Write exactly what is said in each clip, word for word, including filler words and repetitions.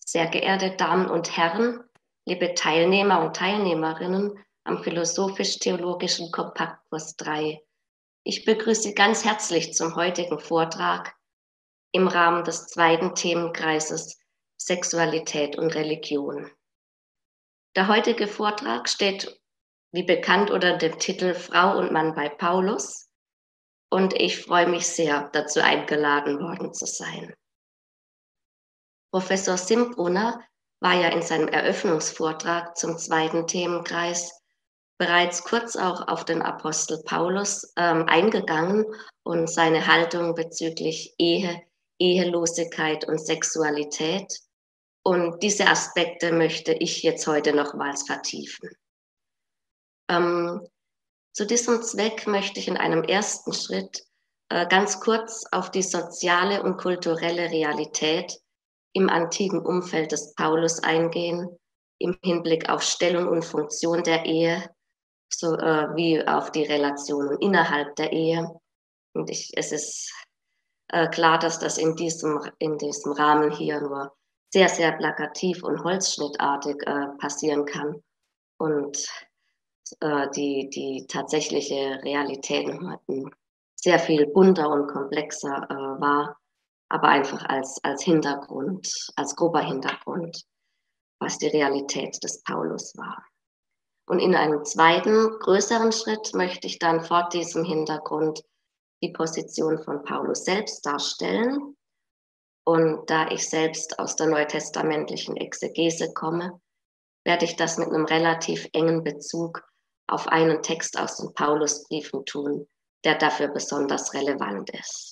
Sehr geehrte Damen und Herren, liebe Teilnehmer und Teilnehmerinnen am Philosophisch-Theologischen Kompaktkurs drei. Ich begrüße Sie ganz herzlich zum heutigen Vortrag im Rahmen des zweiten Themenkreises Sexualität und Religion. Der heutige Vortrag steht, wie bekannt, unter dem Titel Frau und Mann bei Paulus, und ich freue mich sehr, dazu eingeladen worden zu sein. Professor Simbrunner war ja in seinem Eröffnungsvortrag zum zweiten Themenkreis bereits kurz auch auf den Apostel Paulus ähm, eingegangen und seine Haltung bezüglich Ehe, Ehelosigkeit und Sexualität. Und diese Aspekte möchte ich jetzt heute nochmals vertiefen. Ähm, zu diesem Zweck möchte ich in einem ersten Schritt äh, ganz kurz auf die soziale und kulturelle Realität im antiken Umfeld des Paulus eingehen, im Hinblick auf Stellung und Funktion der Ehe, so äh, wie auf die Relationen innerhalb der Ehe. Und ich, es ist äh, klar, dass das in diesem, in diesem Rahmen hier nur sehr, sehr plakativ und holzschnittartig äh, passieren kann. Und äh, die, die tatsächliche Realität sehr viel bunter und komplexer äh, war, aber einfach als, als Hintergrund, als grober Hintergrund, was die Realität des Paulus war. Und in einem zweiten, größeren Schritt möchte ich dann vor diesem Hintergrund die Position von Paulus selbst darstellen. Und da ich selbst aus der neutestamentlichen Exegese komme, werde ich das mit einem relativ engen Bezug auf einen Text aus den Paulusbriefen tun, der dafür besonders relevant ist.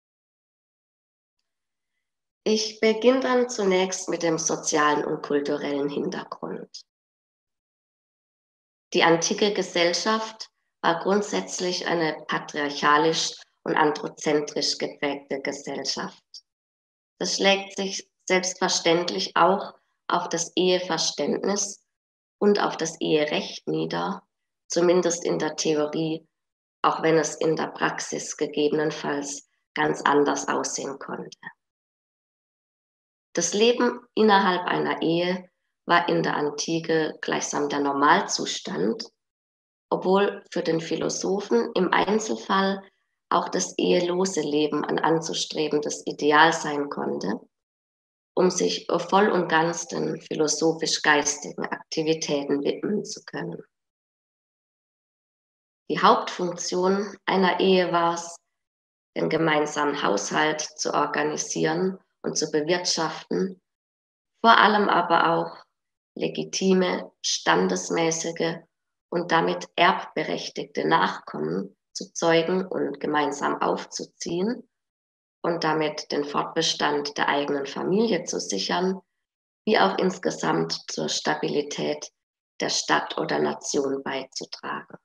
Ich beginne dann zunächst mit dem sozialen und kulturellen Hintergrund. Die antike Gesellschaft war grundsätzlich eine patriarchalisch und androzentrisch geprägte Gesellschaft. Das schlägt sich selbstverständlich auch auf das Eheverständnis und auf das Eherecht nieder, zumindest in der Theorie, auch wenn es in der Praxis gegebenenfalls ganz anders aussehen konnte. Das Leben innerhalb einer Ehe war in der Antike gleichsam der Normalzustand, obwohl für den Philosophen im Einzelfall auch das ehelose Leben ein anzustrebendes Ideal sein konnte, um sich voll und ganz den philosophisch-geistigen Aktivitäten widmen zu können. Die Hauptfunktion einer Ehe war es, den gemeinsamen Haushalt zu organisieren und zu bewirtschaften, vor allem aber auch legitime, standesmäßige und damit erbberechtigte Nachkommen zu zeugen und gemeinsam aufzuziehen und damit den Fortbestand der eigenen Familie zu sichern, wie auch insgesamt zur Stabilität der Stadt oder Nation beizutragen.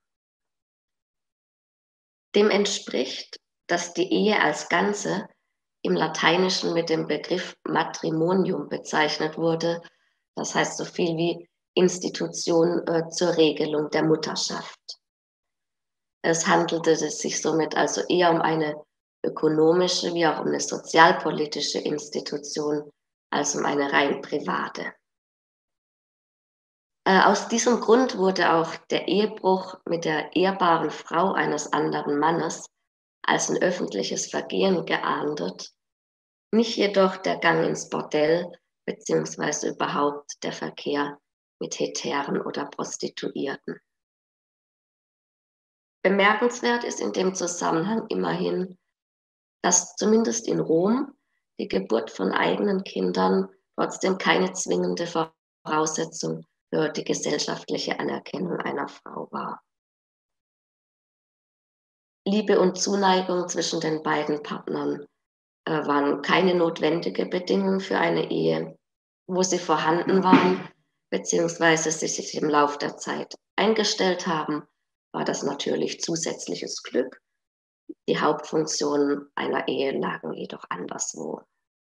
Dem entspricht, dass die Ehe als Ganze im Lateinischen mit dem Begriff Matrimonium bezeichnet wurde, das heißt so viel wie Institution äh, zur Regelung der Mutterschaft. Es handelte sich somit also eher um eine ökonomische wie auch um eine sozialpolitische Institution als um eine rein private. Äh, aus diesem Grund wurde auch der Ehebruch mit der ehrbaren Frau eines anderen Mannes als ein öffentliches Vergehen geahndet, nicht jedoch der Gang ins Bordell beziehungsweise überhaupt der Verkehr mit Heteren oder Prostituierten. Bemerkenswert ist in dem Zusammenhang immerhin, dass zumindest in Rom die Geburt von eigenen Kindern trotzdem keine zwingende Voraussetzung für die gesellschaftliche Anerkennung einer Frau war. Liebe und Zuneigung zwischen den beiden Partnern äh, waren keine notwendige Bedingung für eine Ehe. Wo sie vorhanden waren, beziehungsweise sie sich im Laufe der Zeit eingestellt haben, war das natürlich zusätzliches Glück. Die Hauptfunktionen einer Ehe lagen jedoch anderswo.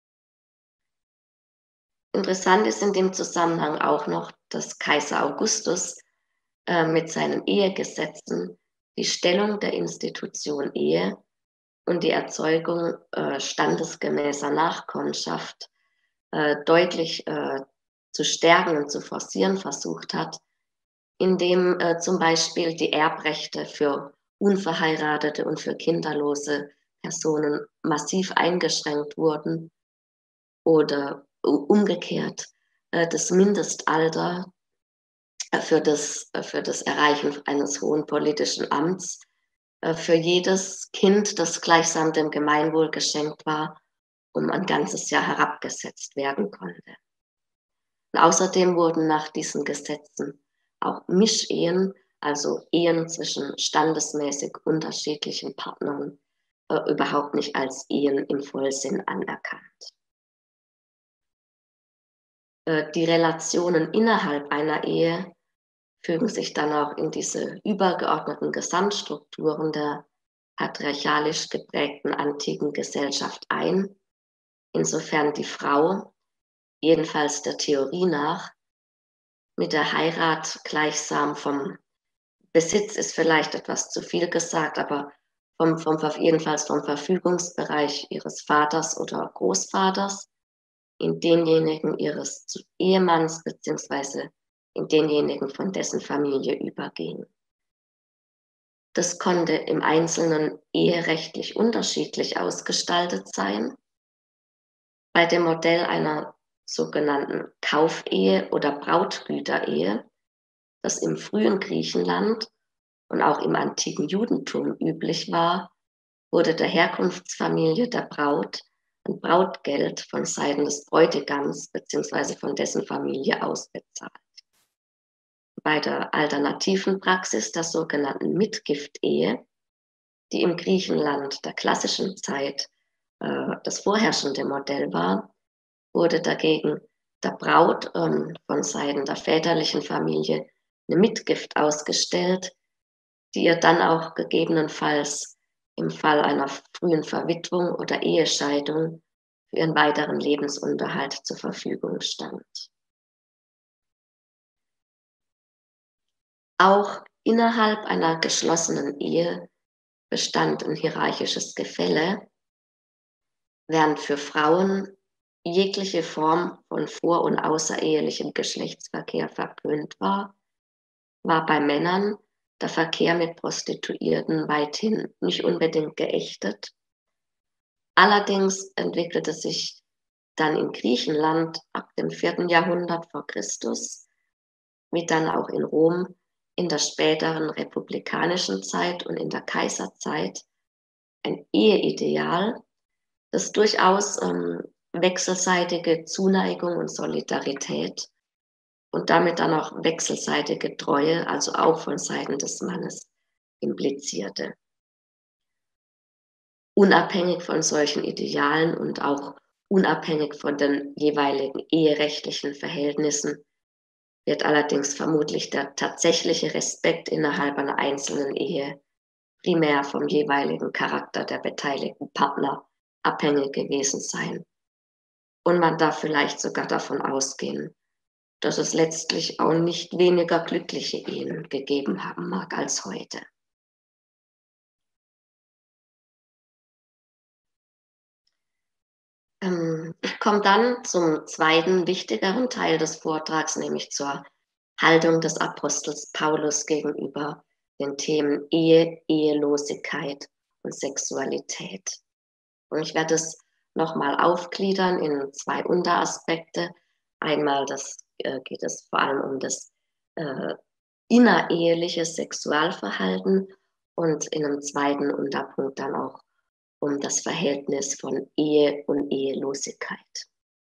Interessant ist in dem Zusammenhang auch noch, dass Kaiser Augustus äh, mit seinen Ehegesetzen die Stellung der Institution Ehe und die Erzeugung äh, standesgemäßer Nachkommenschaft äh, deutlich äh, zu stärken und zu forcieren versucht hat, indem äh, zum Beispiel die Erbrechte für unverheiratete und für kinderlose Personen massiv eingeschränkt wurden oder umgekehrt äh, das Mindestalter äh, für das, äh, für das Erreichen eines hohen politischen Amts äh, für jedes Kind, das gleichsam dem Gemeinwohl geschenkt war, um ein ganzes Jahr herabgesetzt werden konnte. Und außerdem wurden nach diesen Gesetzen auch Mischehen, also Ehen zwischen standesmäßig unterschiedlichen Partnern, äh, überhaupt nicht als Ehen im Vollsinn anerkannt. Äh, die Relationen innerhalb einer Ehe fügen sich dann auch in diese übergeordneten Gesamtstrukturen der patriarchalisch geprägten antiken Gesellschaft ein, insofern die Frau, jedenfalls der Theorie nach, mit der Heirat gleichsam vom Besitz ist vielleicht etwas zu viel gesagt, aber vom, vom, jedenfalls vom Verfügungsbereich ihres Vaters oder Großvaters in denjenigen ihres Ehemanns beziehungsweise in denjenigen von dessen Familie überging. Das konnte im Einzelnen eherechtlich unterschiedlich ausgestaltet sein. Bei dem Modell einer sogenannten Kaufehe oder Brautgüterehe, das im frühen Griechenland und auch im antiken Judentum üblich war, wurde der Herkunftsfamilie der Braut ein Brautgeld von Seiten des Bräutigams bzw. von dessen Familie ausbezahlt. Bei der alternativen Praxis der sogenannten Mitgiftehe, die im Griechenland der klassischen Zeit äh, das vorherrschende Modell war, wurde dagegen der Braut ähm, von Seiten der väterlichen Familie eine Mitgift ausgestellt, die ihr dann auch gegebenenfalls im Fall einer frühen Verwitwung oder Ehescheidung für ihren weiteren Lebensunterhalt zur Verfügung stand. Auch innerhalb einer geschlossenen Ehe bestand ein hierarchisches Gefälle, während für Frauen jegliche Form von vor- und außerehelichem Geschlechtsverkehr verpönt war, war bei Männern der Verkehr mit Prostituierten weithin nicht unbedingt geächtet. Allerdings entwickelte sich dann in Griechenland ab dem vierten Jahrhundert vor Christus, wie dann auch in Rom in der späteren republikanischen Zeit und in der Kaiserzeit, ein Eheideal, das durchaus ähm, wechselseitige Zuneigung und Solidarität und damit dann auch wechselseitige Treue, also auch von Seiten des Mannes, implizierte. Unabhängig von solchen Idealen und auch unabhängig von den jeweiligen eherechtlichen Verhältnissen wird allerdings vermutlich der tatsächliche Respekt innerhalb einer einzelnen Ehe primär vom jeweiligen Charakter der beteiligten Partner abhängig gewesen sein. Und man darf vielleicht sogar davon ausgehen, dass es letztlich auch nicht weniger glückliche Ehen gegeben haben mag als heute. Ähm, ich komme dann zum zweiten wichtigeren Teil des Vortrags, nämlich zur Haltung des Apostels Paulus gegenüber den Themen Ehe, Ehelosigkeit und Sexualität. Und ich werde es nochmal aufgliedern in zwei Unteraspekte. Einmal das, äh, geht es vor allem um das äh, innereheliche Sexualverhalten und in einem zweiten Unterpunkt dann auch um das Verhältnis von Ehe und Ehelosigkeit.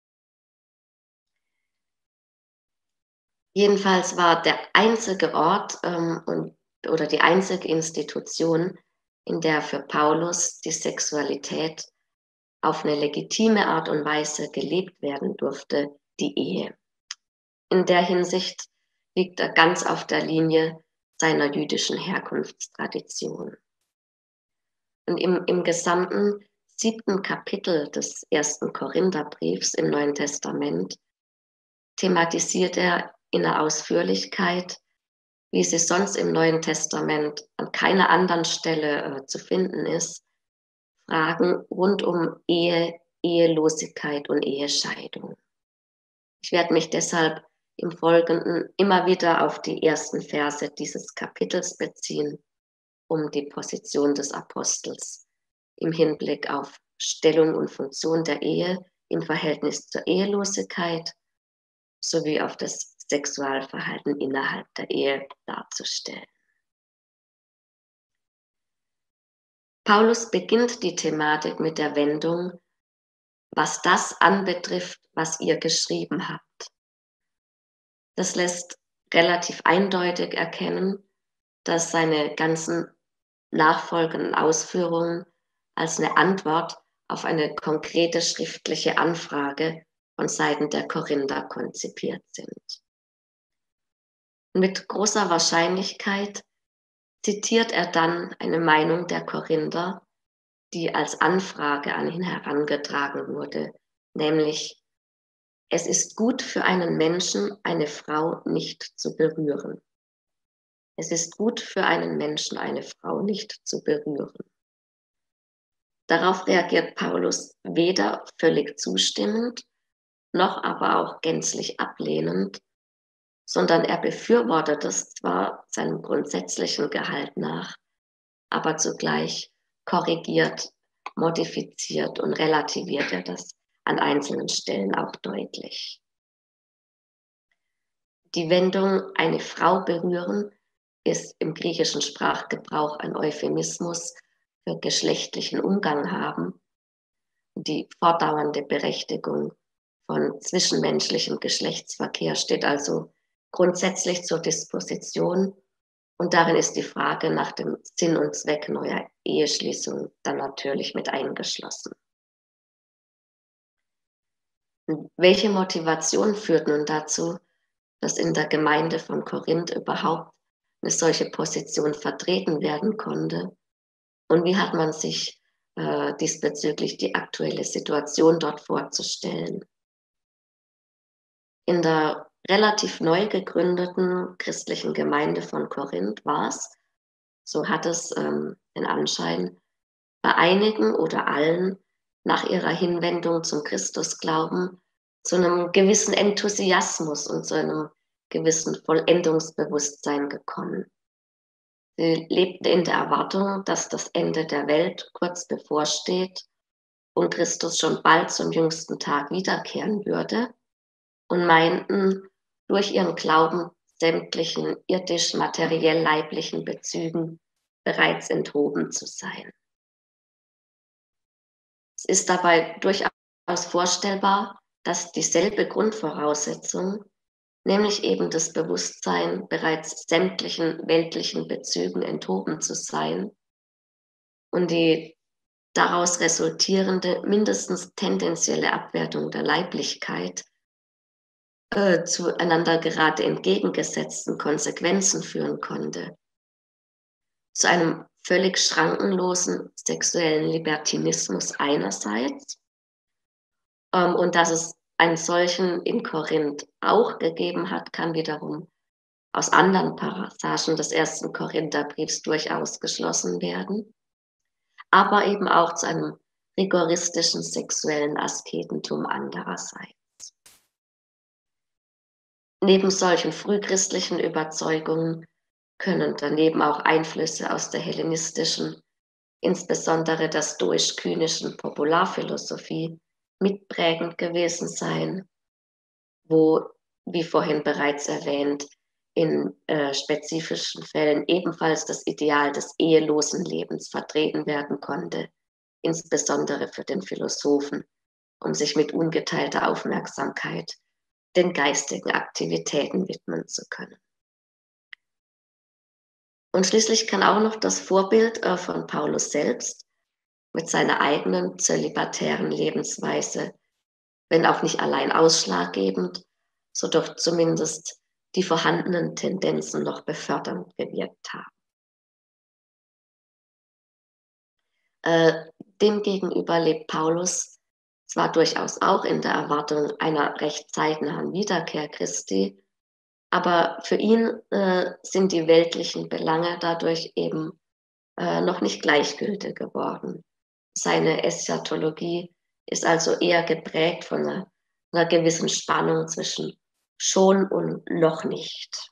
Jedenfalls war der einzige Ort ähm, und, oder die einzige Institution, in der für Paulus die Sexualität auf eine legitime Art und Weise gelebt werden durfte, die Ehe. In der Hinsicht liegt er ganz auf der Linie seiner jüdischen Herkunftstradition. Und im, im gesamten siebten Kapitel des ersten Korintherbriefs im Neuen Testament thematisiert er in der Ausführlichkeit, wie sie sonst im Neuen Testament an keiner anderen Stelle äh, zu finden ist, Fragen rund um Ehe, Ehelosigkeit und Ehescheidung. Ich werde mich deshalb im Folgenden immer wieder auf die ersten Verse dieses Kapitels beziehen, um die Position des Apostels im Hinblick auf Stellung und Funktion der Ehe im Verhältnis zur Ehelosigkeit sowie auf das Sexualverhalten innerhalb der Ehe darzustellen. Paulus beginnt die Thematik mit der Wendung, was das anbetrifft, was ihr geschrieben habt. Das lässt relativ eindeutig erkennen, dass seine ganzen nachfolgenden Ausführungen als eine Antwort auf eine konkrete schriftliche Anfrage von Seiten der Korinther konzipiert sind. Mit großer Wahrscheinlichkeit zitiert er dann eine Meinung der Korinther, die als Anfrage an ihn herangetragen wurde, nämlich: Es ist gut für einen Menschen, eine Frau nicht zu berühren. Es ist gut für einen Menschen, eine Frau nicht zu berühren. Darauf reagiert Paulus weder völlig zustimmend, noch aber auch gänzlich ablehnend, sondern er befürwortet es zwar seinem grundsätzlichen Gehalt nach, aber zugleich korrigiert, modifiziert und relativiert er das an einzelnen Stellen auch deutlich. Die Wendung eine Frau berühren ist im griechischen Sprachgebrauch ein Euphemismus für geschlechtlichen Umgang haben. Die fortdauernde Berechtigung von zwischenmenschlichem Geschlechtsverkehr steht also grundsätzlich zur Disposition, und darin ist die Frage nach dem Sinn und Zweck neuer Eheschließung dann natürlich mit eingeschlossen. Welche Motivation führt nun dazu, dass in der Gemeinde von Korinth überhaupt eine solche Position vertreten werden konnte? Und wie hat man sich äh, diesbezüglich die aktuelle Situation dort vorzustellen? In der relativ neu gegründeten christlichen Gemeinde von Korinth war es, so hat es ähm, den Anschein, bei einigen oder allen nach ihrer Hinwendung zum Christusglauben zu einem gewissen Enthusiasmus und zu einem gewissen Vollendungsbewusstsein gekommen. Sie lebten in der Erwartung, dass das Ende der Welt kurz bevorsteht und Christus schon bald zum jüngsten Tag wiederkehren würde, und meinten, durch ihren Glauben sämtlichen irdisch-materiell-leiblichen Bezügen bereits enthoben zu sein. Es ist dabei durchaus vorstellbar, dass dieselbe Grundvoraussetzung, nämlich eben das Bewusstsein, bereits sämtlichen weltlichen Bezügen enthoben zu sein, und die daraus resultierende mindestens tendenzielle Abwertung der Leiblichkeit äh, zueinander gerade entgegengesetzten Konsequenzen führen konnte. Zu einem völlig schrankenlosen sexuellen Libertinismus einerseits, ähm, und dass es einen solchen in Korinth auch gegeben hat, kann wiederum aus anderen Passagen des ersten Korintherbriefs durchaus geschlossen werden, aber eben auch zu einem rigoristischen sexuellen Asketentum andererseits. Neben solchen frühchristlichen Überzeugungen können daneben auch Einflüsse aus der hellenistischen, insbesondere der stoisch-kynischen Popularphilosophie, mitprägend gewesen sein, wo, wie vorhin bereits erwähnt, in äh, spezifischen Fällen ebenfalls das Ideal des ehelosen Lebens vertreten werden konnte, insbesondere für den Philosophen, um sich mit ungeteilter Aufmerksamkeit den geistigen Aktivitäten widmen zu können. Und schließlich kann auch noch das Vorbild äh, von Paulus selbst mit seiner eigenen zölibatären Lebensweise, wenn auch nicht allein ausschlaggebend, so doch zumindest die vorhandenen Tendenzen noch befördernd gewirkt haben. Äh, demgegenüber lebt Paulus zwar durchaus auch in der Erwartung einer recht zeitnahen Wiederkehr Christi, aber für ihn äh, sind die weltlichen Belange dadurch eben äh, noch nicht gleichgültig geworden. Seine Eschatologie ist also eher geprägt von einer, einer gewissen Spannung zwischen schon und noch nicht.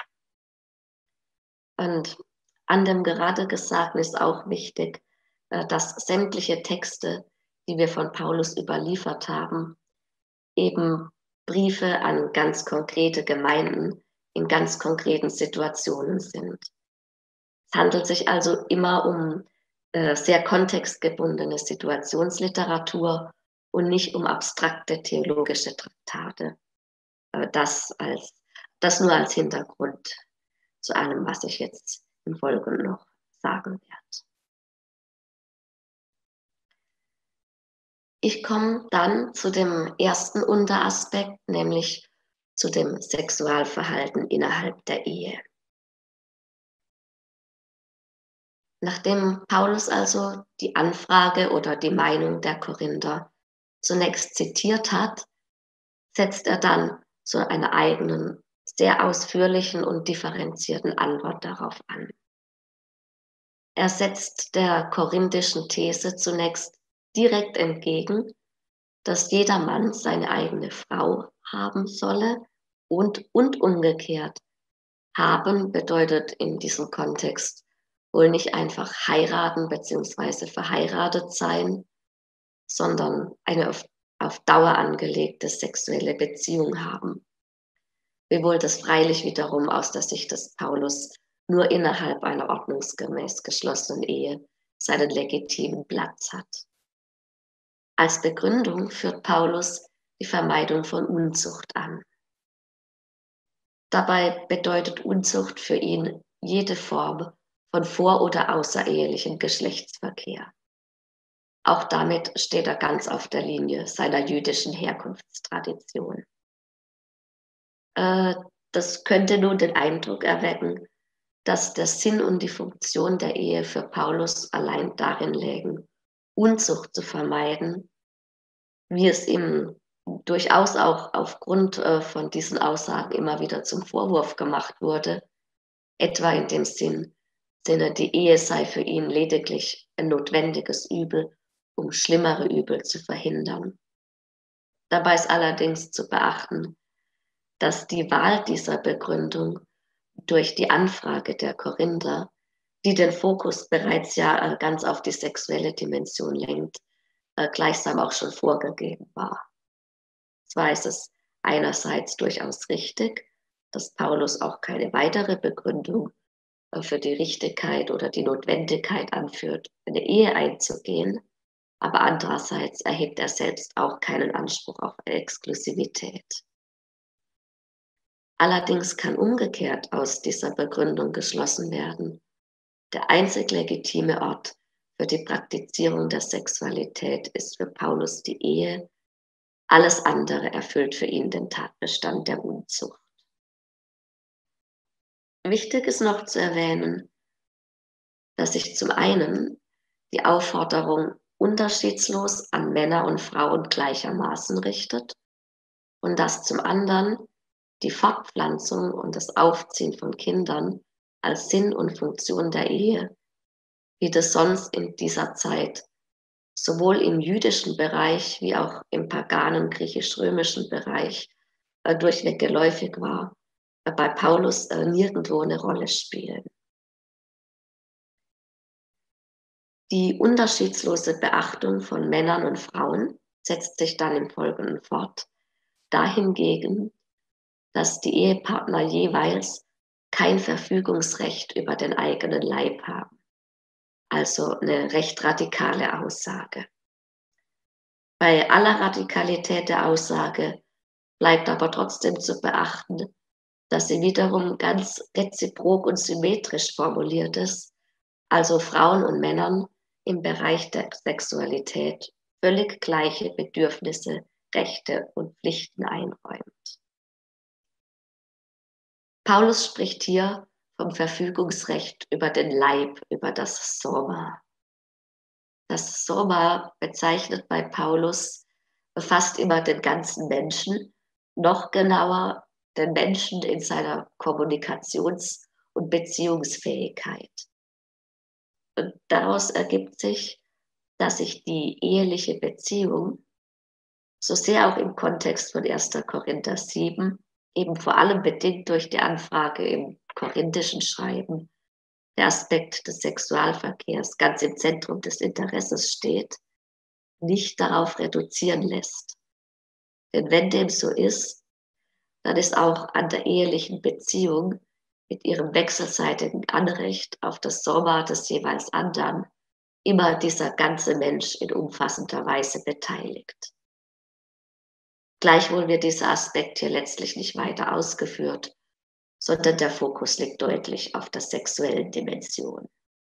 Und an dem gerade Gesagten ist auch wichtig, dass sämtliche Texte, die wir von Paulus überliefert haben, eben Briefe an ganz konkrete Gemeinden in ganz konkreten Situationen sind. Es handelt sich also immer um äh, sehr kontextgebundene Situationsliteratur und nicht um abstrakte theologische Traktate. Äh, das, als, das nur als Hintergrund zu allem, was ich jetzt im Folgenden noch sagen werde. Ich komme dann zu dem ersten Unteraspekt, nämlich zu dem Sexualverhalten innerhalb der Ehe. Nachdem Paulus also die Anfrage oder die Meinung der Korinther zunächst zitiert hat, setzt er dann zu einer eigenen, sehr ausführlichen und differenzierten Antwort darauf an. Er setzt der korinthischen These zunächst direkt entgegen, dass jeder Mann seine eigene Frau haben solle und, und umgekehrt. Haben bedeutet in diesem Kontext wohl nicht einfach heiraten bzw. verheiratet sein, sondern eine auf, auf Dauer angelegte sexuelle Beziehung haben. Wiewohl das freilich wiederum aus der Sicht des Paulus nur innerhalb einer ordnungsgemäß geschlossenen Ehe seinen legitimen Platz hat. Als Begründung führt Paulus die Vermeidung von Unzucht an. Dabei bedeutet Unzucht für ihn jede Form von vor- oder außerehelichem Geschlechtsverkehr. Auch damit steht er ganz auf der Linie seiner jüdischen Herkunftstradition. Äh, das könnte nun den Eindruck erwecken, dass der Sinn und die Funktion der Ehe für Paulus allein darin lägen, Unzucht zu vermeiden, wie es ihm durchaus auch aufgrund äh, von diesen Aussagen immer wieder zum Vorwurf gemacht wurde, etwa in dem Sinn, Sinne, die Ehe sei für ihn lediglich ein notwendiges Übel, um schlimmere Übel zu verhindern. Dabei ist allerdings zu beachten, dass die Wahl dieser Begründung durch die Anfrage der Korinther, die den Fokus bereits ja äh, ganz auf die sexuelle Dimension lenkt, äh, gleichsam auch schon vorgegeben war. Zwar ist es einerseits durchaus richtig, dass Paulus auch keine weitere Begründung für die Richtigkeit oder die Notwendigkeit anführt, eine Ehe einzugehen, aber andererseits erhebt er selbst auch keinen Anspruch auf Exklusivität. Allerdings kann umgekehrt aus dieser Begründung geschlossen werden, der einzig legitime Ort für die Praktizierung der Sexualität ist für Paulus die Ehe, alles andere erfüllt für ihn den Tatbestand der Unzucht. Wichtig ist noch zu erwähnen, dass sich zum einen die Aufforderung unterschiedslos an Männer und Frauen gleichermaßen richtet und dass zum anderen die Fortpflanzung und das Aufziehen von Kindern als Sinn und Funktion der Ehe, wie das sonst in dieser Zeit sowohl im jüdischen Bereich wie auch im paganen griechisch-römischen Bereich äh, durchweg geläufig war, äh, bei Paulus äh, nirgendwo eine Rolle spielen. Die unterschiedslose Beachtung von Männern und Frauen setzt sich dann im Folgenden fort, dahingegen, dass die Ehepartner jeweils kein Verfügungsrecht über den eigenen Leib haben. Also eine recht radikale Aussage. Bei aller Radikalität der Aussage bleibt aber trotzdem zu beachten, dass sie wiederum ganz reziprok und symmetrisch formuliert ist, also Frauen und Männern im Bereich der Sexualität völlig gleiche Bedürfnisse, Rechte und Pflichten einräumt. Paulus spricht hier vom Verfügungsrecht über den Leib, über das Soma. Das Soma bezeichnet bei Paulus fast immer den ganzen Menschen, noch genauer den Menschen in seiner Kommunikations- und Beziehungsfähigkeit. Und daraus ergibt sich, dass sich die eheliche Beziehung so sehr auch im Kontext von erster Korinther sieben, eben vor allem bedingt durch die Anfrage im korinthischen Schreiben, der Aspekt des Sexualverkehrs ganz im Zentrum des Interesses steht, nicht darauf reduzieren lässt. Denn wenn dem so ist, dann ist auch an der ehelichen Beziehung mit ihrem wechselseitigen Anrecht auf das Soma des jeweils anderen immer dieser ganze Mensch in umfassender Weise beteiligt. Gleichwohl wird dieser Aspekt hier letztlich nicht weiter ausgeführt, sondern der Fokus liegt deutlich auf der sexuellen Dimension.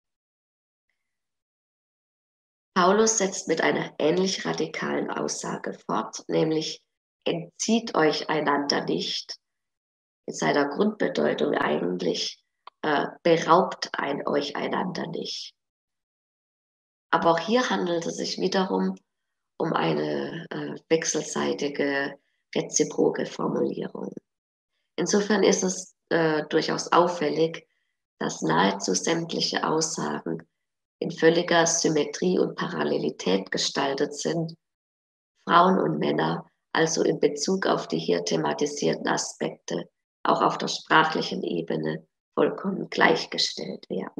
Paulus setzt mit einer ähnlich radikalen Aussage fort, nämlich entzieht euch einander nicht, in seiner Grundbedeutung eigentlich, äh, beraubt ein, euch einander nicht. Aber auch hier handelt es sich wiederum um eine äh, wechselseitige, reziproke Formulierung. Insofern ist es äh, durchaus auffällig, dass nahezu sämtliche Aussagen in völliger Symmetrie und Parallelität gestaltet sind, Frauen und Männer also in Bezug auf die hier thematisierten Aspekte auch auf der sprachlichen Ebene vollkommen gleichgestellt werden.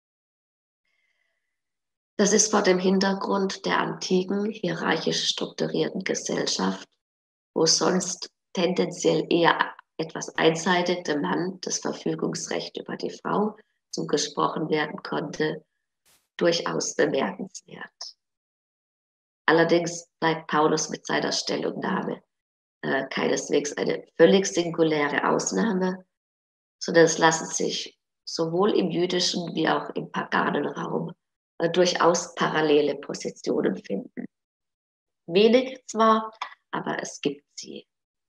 Das ist vor dem Hintergrund der antiken, hierarchisch strukturierten Gesellschaft, wo sonst tendenziell eher etwas einseitig dem Mann das Verfügungsrecht über die Frau zugesprochen werden konnte, durchaus bemerkenswert. Allerdings bleibt Paulus mit seiner Stellungnahme äh, keineswegs eine völlig singuläre Ausnahme, sondern es lassen sich sowohl im jüdischen wie auch im paganen Raum äh, durchaus parallele Positionen finden. Wenig zwar, aber es gibt sie.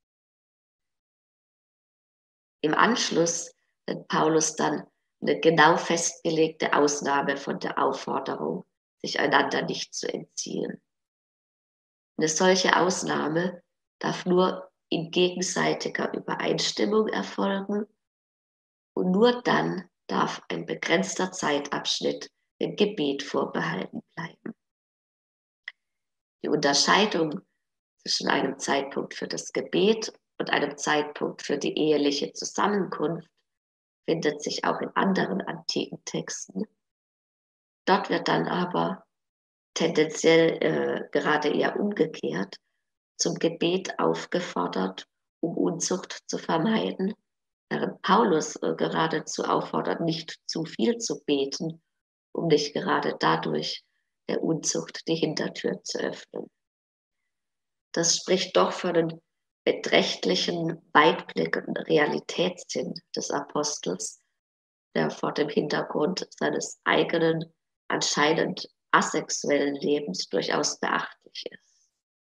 Im Anschluss nennt Paulus dann eine genau festgelegte Ausnahme von der Aufforderung, sich einander nicht zu entziehen. Eine solche Ausnahme darf nur in gegenseitiger Übereinstimmung erfolgen und nur dann darf ein begrenzter Zeitabschnitt dem Gebet vorbehalten bleiben. Die Unterscheidung zwischen einem Zeitpunkt für das Gebet und einem Zeitpunkt für die eheliche Zusammenkunft findet sich auch in anderen antiken Texten. Dort wird dann aber tendenziell äh, gerade eher umgekehrt zum Gebet aufgefordert, um Unzucht zu vermeiden, während Paulus äh, geradezu auffordert, nicht zu viel zu beten, um nicht gerade dadurch der Unzucht die Hintertür zu öffnen. Das spricht doch für den beträchtlichen Weitblick und Realitätssinn des Apostels, der vor dem Hintergrund seines eigenen, anscheinend asexuellen Lebens durchaus beachtlich ist.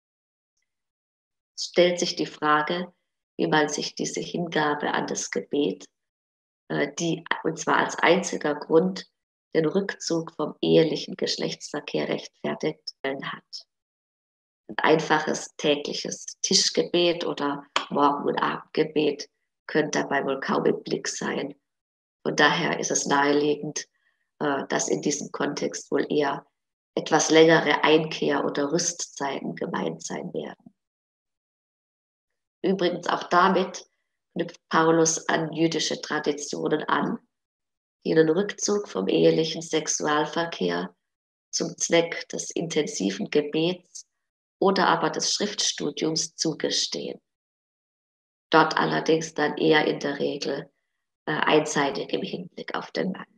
Es stellt sich die Frage, wie man sich diese Hingabe an das Gebet, die, und zwar als einziger Grund, den Rückzug vom ehelichen Geschlechtsverkehr rechtfertigt hat. Ein einfaches tägliches Tischgebet oder Morgen- und Abendgebet könnte dabei wohl kaum im Blick sein. Von daher ist es naheliegend, dass in diesem Kontext wohl eher etwas längere Einkehr- oder Rüstzeiten gemeint sein werden. Übrigens auch damit knüpft Paulus an jüdische Traditionen an, die einen Rückzug vom ehelichen Sexualverkehr zum Zweck des intensiven Gebets oder aber des Schriftstudiums zugestehen. Dort allerdings dann eher in der Regel äh, einseitig im Hinblick auf den Mann.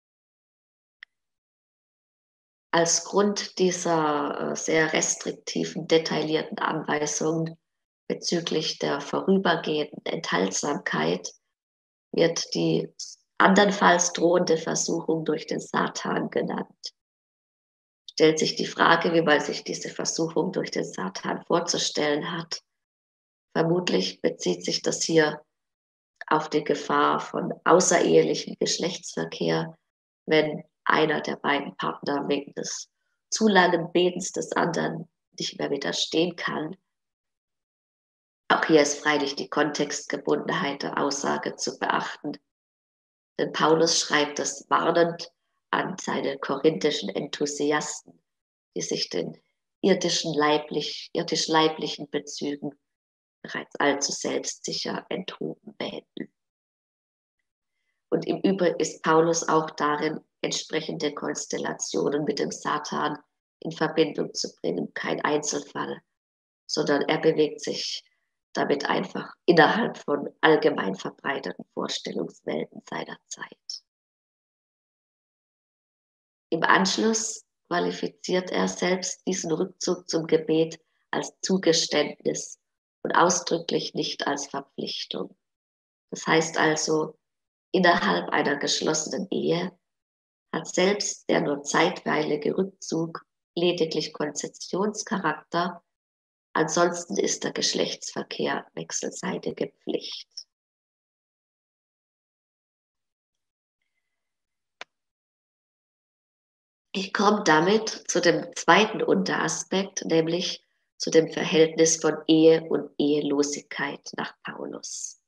Als Grund dieser äh, sehr restriktiven, detaillierten Anweisungen bezüglich der vorübergehenden Enthaltsamkeit wird die andernfalls drohende Versuchung durch den Satan genannt. Stellt sich die Frage, wie man sich diese Versuchung durch den Satan vorzustellen hat. Vermutlich bezieht sich das hier auf die Gefahr von außerehelichem Geschlechtsverkehr, wenn einer der beiden Partner wegen des zu langen Betens des anderen nicht mehr widerstehen kann. Auch hier ist freilich die Kontextgebundenheit der Aussage zu beachten. Denn Paulus schreibt es warnend an seine korinthischen Enthusiasten, die sich den irdischen leiblich, irdisch-leiblichen Bezügen bereits allzu selbstsicher enthoben wähnten. Und im Übrigen ist Paulus auch darin, entsprechende Konstellationen mit dem Satan in Verbindung zu bringen, kein Einzelfall, sondern er bewegt sich damit einfach innerhalb von allgemein verbreiteten Vorstellungswelten seiner Zeit. Im Anschluss qualifiziert er selbst diesen Rückzug zum Gebet als Zugeständnis und ausdrücklich nicht als Verpflichtung. Das heißt also, innerhalb einer geschlossenen Ehe hat selbst der nur zeitweilige Rückzug lediglich Konzessionscharakter, ansonsten ist der Geschlechtsverkehr wechselseitige Pflicht. Ich komme damit zu dem zweiten Unteraspekt, nämlich zu dem Verhältnis von Ehe und Ehelosigkeit nach Paulus.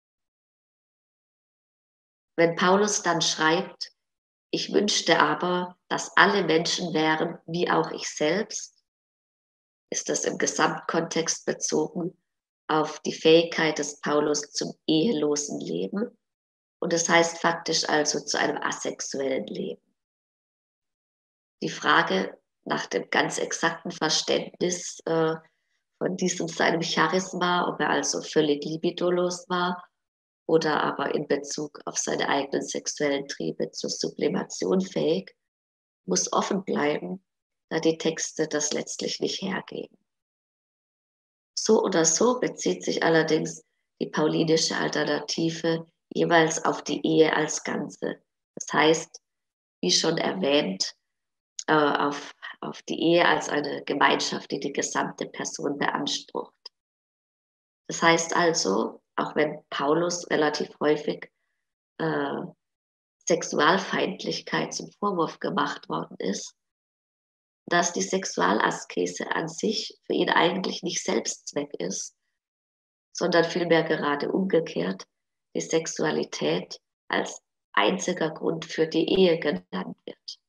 Wenn Paulus dann schreibt, ich wünschte aber, dass alle Menschen wären wie auch ich selbst, ist das im Gesamtkontext bezogen auf die Fähigkeit des Paulus zum ehelosen Leben und das heißt faktisch also zu einem asexuellen Leben. Die Frage nach dem ganz exakten Verständnis äh, von diesem seinem Charisma, ob er also völlig libidolos war oder aber in Bezug auf seine eigenen sexuellen Triebe zur Sublimation fähig, muss offen bleiben, da die Texte das letztlich nicht hergeben. So oder so bezieht sich allerdings die paulinische Alternative jeweils auf die Ehe als Ganze. Das heißt, wie schon erwähnt, äh, auf, auf die Ehe als eine Gemeinschaft, die die gesamte Person beansprucht. Das heißt also, auch wenn Paulus relativ häufig äh, Sexualfeindlichkeit zum Vorwurf gemacht worden ist, dass die Sexualaskese an sich für ihn eigentlich nicht Selbstzweck ist, sondern vielmehr gerade umgekehrt die Sexualität als einziger Grund für die Ehe genannt wird.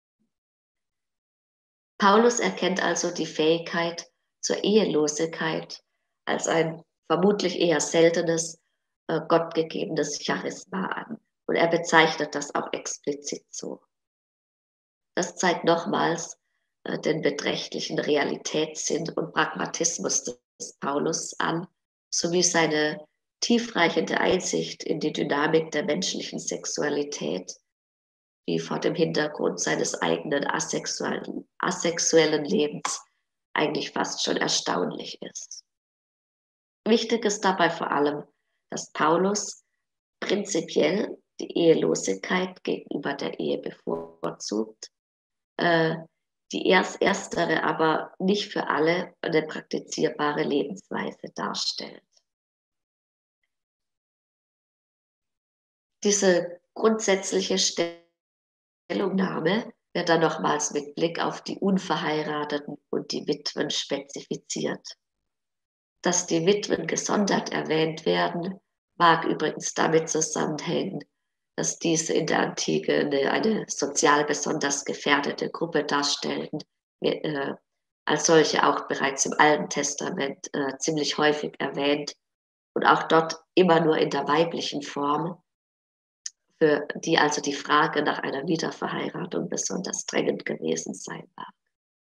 Paulus erkennt also die Fähigkeit zur Ehelosigkeit als ein vermutlich eher seltenes, äh, gottgegebenes Charisma an. Und er bezeichnet das auch explizit so. Das zeigt nochmals äh, den beträchtlichen Realitätssinn und Pragmatismus des Paulus an, sowie seine tiefreichende Einsicht in die Dynamik der menschlichen Sexualität, die vor dem Hintergrund seines eigenen asexuellen, asexuellen Lebens eigentlich fast schon erstaunlich ist. Wichtig ist dabei vor allem, dass Paulus prinzipiell die Ehelosigkeit gegenüber der Ehe bevorzugt, äh, die erst erstere aber nicht für alle eine praktizierbare Lebensweise darstellt. Diese grundsätzliche Stellungnahme wird dann nochmals mit Blick auf die Unverheirateten und die Witwen spezifiziert. Dass die Witwen gesondert erwähnt werden, mag übrigens damit zusammenhängen, dass diese in der Antike eine, eine sozial besonders gefährdete Gruppe darstellten, äh, als solche auch bereits im Alten Testament äh, ziemlich häufig erwähnt und auch dort immer nur in der weiblichen Form, für die also die Frage nach einer Wiederverheiratung besonders drängend gewesen sein mag.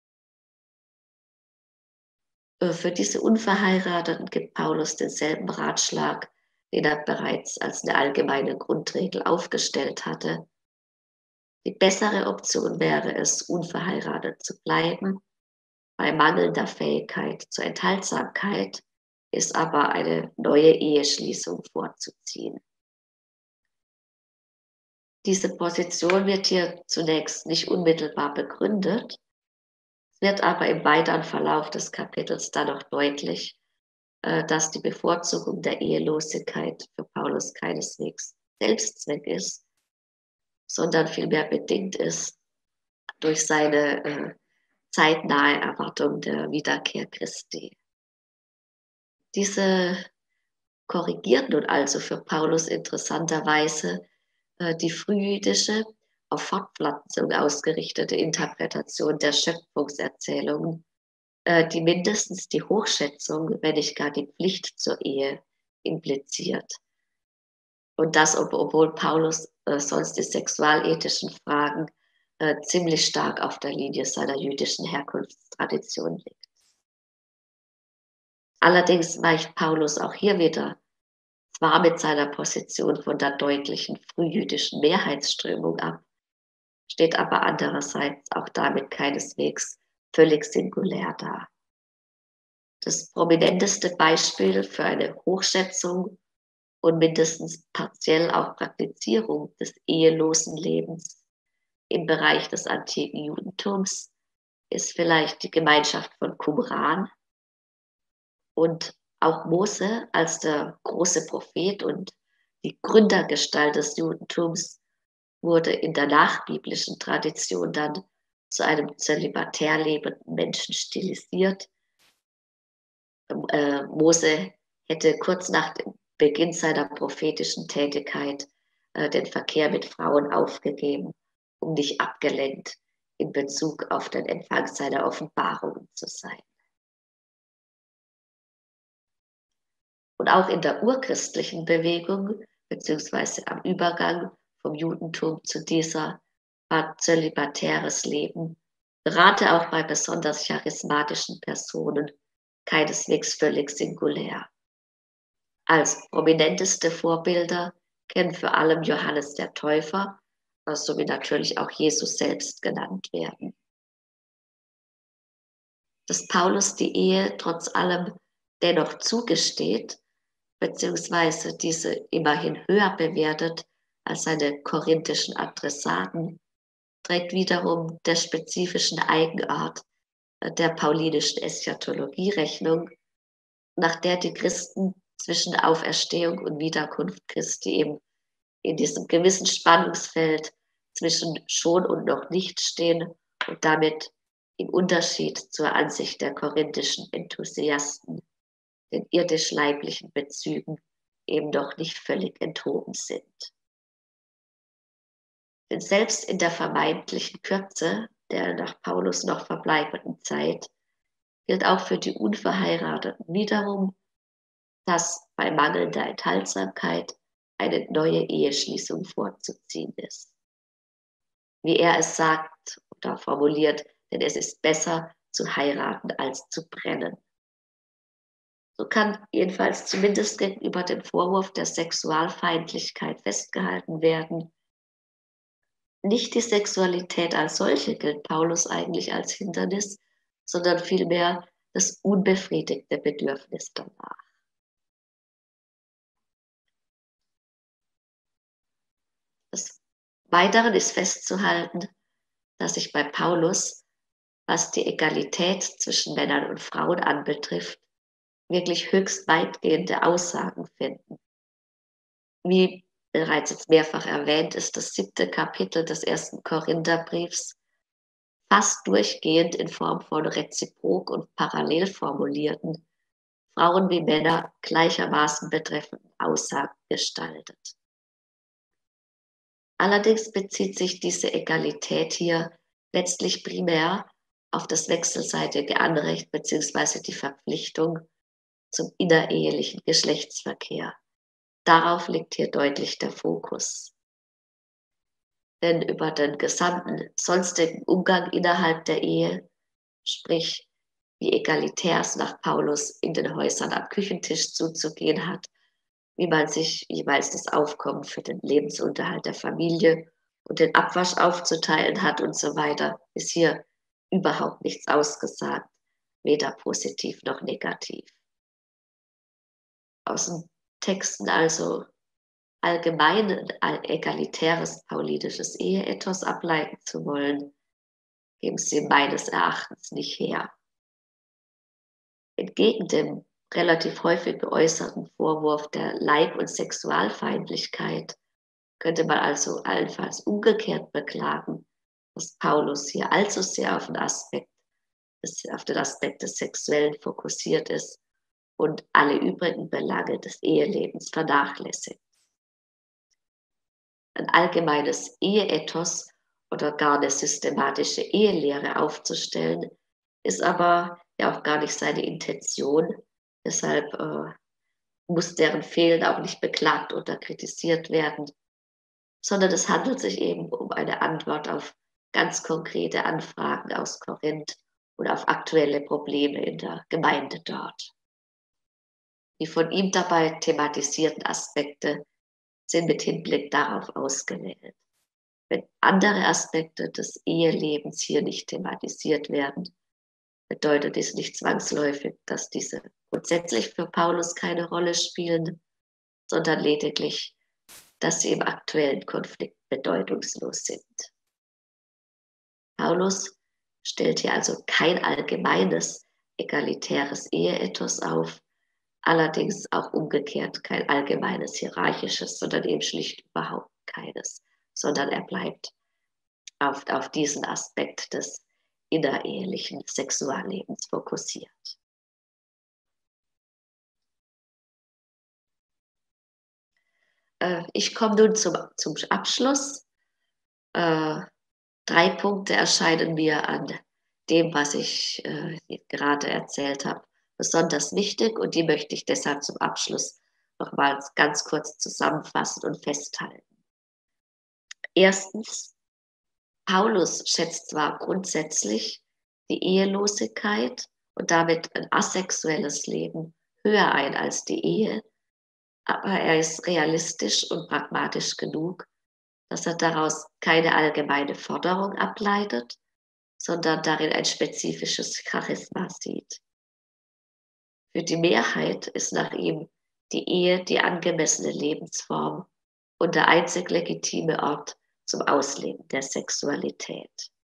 Für diese Unverheirateten gibt Paulus denselben Ratschlag, den er bereits als eine allgemeine Grundregel aufgestellt hatte. Die bessere Option wäre es, unverheiratet zu bleiben. Bei mangelnder Fähigkeit zur Enthaltsamkeit ist aber eine neue Eheschließung vorzuziehen. Diese Position wird hier zunächst nicht unmittelbar begründet, wird aber im weiteren Verlauf des Kapitels dann noch deutlich, dass die Bevorzugung der Ehelosigkeit für Paulus keineswegs Selbstzweck ist, sondern vielmehr bedingt ist durch seine äh, zeitnahe Erwartung der Wiederkehr Christi. Diese korrigiert nun also für Paulus interessanterweise äh, die frühjüdische, auf Fortpflanzung ausgerichtete Interpretation der Schöpfungserzählungen, äh, die mindestens die Hochschätzung, wenn nicht gar die Pflicht zur Ehe impliziert. Und das, ob, obwohl Paulus äh, sonst die sexualethischen Fragen äh, ziemlich stark auf der Linie seiner jüdischen Herkunftstradition liegt. Allerdings weicht Paulus auch hier wieder zwar mit seiner Position von der deutlichen frühjüdischen Mehrheitsströmung ab, steht aber andererseits auch damit keineswegs völlig singulär da. Das prominenteste Beispiel für eine Hochschätzung und mindestens partiell auch Praktizierung des ehelosen Lebens im Bereich des antiken Judentums ist vielleicht die Gemeinschaft von Qumran. Und auch Mose als der große Prophet und die Gründergestalt des Judentums wurde in der nachbiblischen Tradition dann zu einem zölibatär lebenden Menschen stilisiert. Äh, Mose hätte kurz nach dem Beginn seiner prophetischen Tätigkeit äh, den Verkehr mit Frauen aufgegeben, um nicht abgelenkt in Bezug auf den Empfang seiner Offenbarungen zu sein. Und auch in der urchristlichen Bewegung, beziehungsweise am Übergang vom Judentum zu dieser, war zölibatäres Leben, gerade auch bei besonders charismatischen Personen, keineswegs völlig singulär. Als prominenteste Vorbilder kennen vor allem Johannes der Täufer, sowie natürlich auch Jesus selbst genannt werden. Dass Paulus die Ehe trotz allem dennoch zugesteht, beziehungsweise diese immerhin höher bewertet als seine korinthischen Adressaten, trägt wiederum der spezifischen Eigenart der paulinischen Eschatologie-Rechnung, nach der die Christen zwischen Auferstehung und Wiederkunft Christi eben in diesem gewissen Spannungsfeld zwischen schon und noch nicht stehen und damit im Unterschied zur Ansicht der korinthischen Enthusiasten den irdisch-leiblichen Bezügen eben doch nicht völlig enthoben sind. Denn selbst in der vermeintlichen Kürze der nach Paulus noch verbleibenden Zeit gilt auch für die Unverheirateten wiederum, dass bei mangelnder Enthaltsamkeit eine neue Eheschließung vorzuziehen ist. Wie er es sagt oder formuliert, denn es ist besser zu heiraten als zu brennen. So kann jedenfalls zumindest gegenüber dem Vorwurf der Sexualfeindlichkeit festgehalten werden. Nicht die Sexualität als solche gilt Paulus eigentlich als Hindernis, sondern vielmehr das unbefriedigte Bedürfnis danach. Des Weiteren ist festzuhalten, dass sich bei Paulus, was die Egalität zwischen Männern und Frauen anbetrifft, wirklich höchst weitgehende Aussagen finden. Wie bereits jetzt mehrfach erwähnt, ist das siebte Kapitel des ersten Korintherbriefs fast durchgehend in Form von reziprok und parallel formulierten, Frauen wie Männer gleichermaßen betreffenden Aussagen gestaltet. Allerdings bezieht sich diese Egalität hier letztlich primär auf das wechselseitige Anrecht bzw. die Verpflichtung zum innerehelichen Geschlechtsverkehr. Darauf liegt hier deutlich der Fokus. Denn über den gesamten sonstigen Umgang innerhalb der Ehe, sprich wie egalitär es nach Paulus in den Häusern am Küchentisch zuzugehen hat, wie man sich jeweils das Aufkommen für den Lebensunterhalt der Familie und den Abwasch aufzuteilen hat und so weiter, ist hier überhaupt nichts ausgesagt, weder positiv noch negativ. Aus den Texten also allgemein ein egalitäres paulinisches Eheethos ableiten zu wollen, geben sie meines Erachtens nicht her. Entgegen dem relativ häufig geäußerten Vorwurf der Leib- und Sexualfeindlichkeit könnte man also allenfalls umgekehrt beklagen, dass Paulus hier allzu sehr auf den Aspekt des, auf den Aspekt des Sexuellen fokussiert ist und alle übrigen Belange des Ehelebens vernachlässigt. Ein allgemeines Eheethos oder gar eine systematische Ehelehre aufzustellen, ist aber ja auch gar nicht seine Intention. Deshalb äh, muss deren Fehlen auch nicht beklagt oder kritisiert werden, sondern es handelt sich eben um eine Antwort auf ganz konkrete Anfragen aus Korinth und auf aktuelle Probleme in der Gemeinde dort. Die von ihm dabei thematisierten Aspekte sind mit Hinblick darauf ausgewählt. Wenn andere Aspekte des Ehelebens hier nicht thematisiert werden, bedeutet dies nicht zwangsläufig, dass diese grundsätzlich für Paulus keine Rolle spielen, sondern lediglich, dass sie im aktuellen Konflikt bedeutungslos sind. Paulus stellt hier also kein allgemeines, egalitäres Eheethos auf, allerdings auch umgekehrt kein allgemeines hierarchisches, sondern eben schlicht überhaupt keines, sondern er bleibt auf, auf diesen Aspekt des innerehelichen Sexuallebens fokussiert. Äh, ich komme nun zum, zum Abschluss. Äh, drei Punkte erscheinen mir an dem, was ich äh, gerade erzählt habe, besonders wichtig und die möchte ich deshalb zum Abschluss nochmals ganz kurz zusammenfassen und festhalten. Erstens, Paulus schätzt zwar grundsätzlich die Ehelosigkeit und damit ein asexuelles Leben höher ein als die Ehe, aber er ist realistisch und pragmatisch genug, dass er daraus keine allgemeine Forderung ableitet, sondern darin ein spezifisches Charisma sieht. Für die Mehrheit ist nach ihm die Ehe die angemessene Lebensform und der einzig legitime Ort zum Ausleben der Sexualität.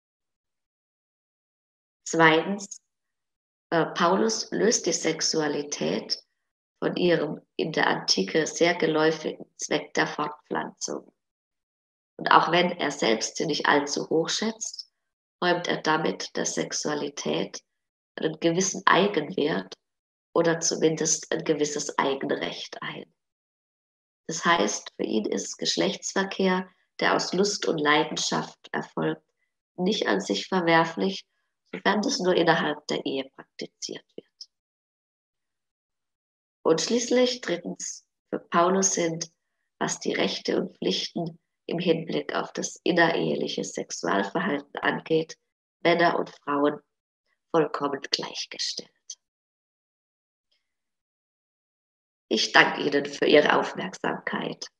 Zweitens, äh, Paulus löst die Sexualität von ihrem in der Antike sehr geläufigen Zweck der Fortpflanzung. Und auch wenn er selbst sie nicht allzu hoch schätzt, räumt er damit der Sexualität einen gewissen Eigenwert oder zumindest ein gewisses Eigenrecht ein. Das heißt, für ihn ist Geschlechtsverkehr, der aus Lust und Leidenschaft erfolgt, nicht an sich verwerflich, sofern es nur innerhalb der Ehe praktiziert wird. Und schließlich drittens, für Paulus sind, was die Rechte und Pflichten im Hinblick auf das innereheliche Sexualverhalten angeht, Männer und Frauen vollkommen gleichgestellt. Ich danke Ihnen für Ihre Aufmerksamkeit.